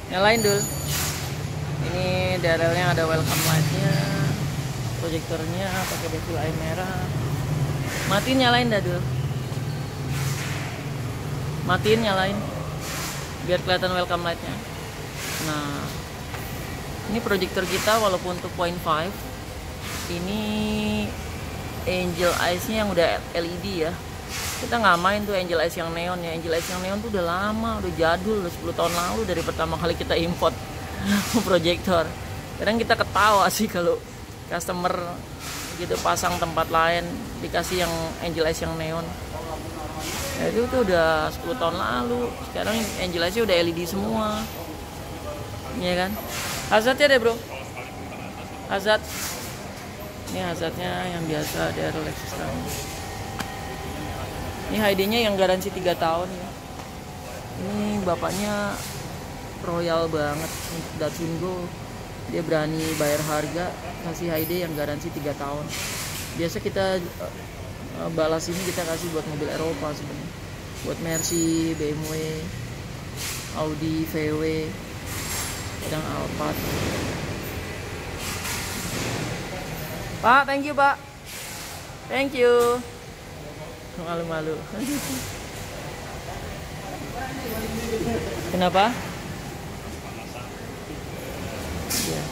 Nyalain dul. Ini DRL-nya ada welcome light-nya, proyektornya pakai bezel air merah. Matiin, nyalain dah dul. Matiin, nyalain, biar kelihatan welcome light-nya. Nah, ini proyektor kita walaupun 2.5, ini Angel Eyes-nya yang udah LED ya. Kita nggak main tuh Angel Eyes yang neon ya. Angel Eyes yang neon tuh udah lama, udah jadul, udah 10 tahun lalu dari pertama kali kita import proyektor. Kadang kita ketawa sih kalau customer gitu pasang tempat lain dikasih yang Angel Eyes yang neon. Ya, itu tuh udah 10 tahun lalu. Sekarang Angel Eyes-nya udah LED semua. Iya kan? Hazardnya deh bro. Hazard. Ini hazardnya yang biasa ada Rolex sekarang. Ini HD-nya yang garansi 3 tahun ya. Ini bapaknya royal banget untuk Datsun-Go. Dia berani bayar harga kasih HD yang garansi 3 tahun. Biasa kita balas ini kita kasih buat mobil Eropa sebenarnya. Buat Mercy, BMW, Audi, VW, kadang Alphard. Pak, thank you Pak. Thank you. Malu-malu. Kenapa? Ya.